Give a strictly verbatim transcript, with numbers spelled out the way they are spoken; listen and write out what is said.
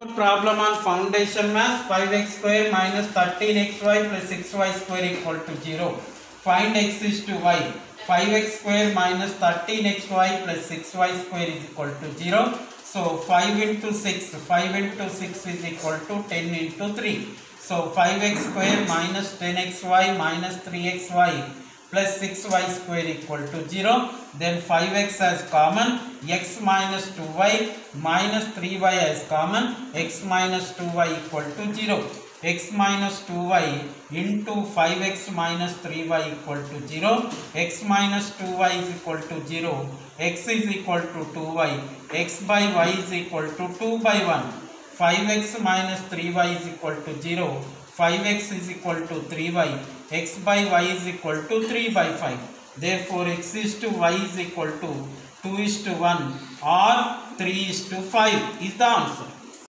Problem on foundation math. Five x square minus thirteen x y plus six y square equal to zero. Find x is to y. Five x square minus thirteen x y plus six y square is equal to zero. So five into six, five into six is equal to ten into three. So five x square minus ten x y minus three x y plus six y square equal to zero. Then five x as common, x minus two y minus three y as common, x minus two y equal to zero. X minus two y into five x minus three y equal to zero. X minus two y is equal to zero. X is equal to two y. X by y is equal to two by one. five x minus three y is equal to zero. five x is equal to three y. X by y is equal to three by five. Therefore, x is to y is equal to two is to one or three is to five is the answer.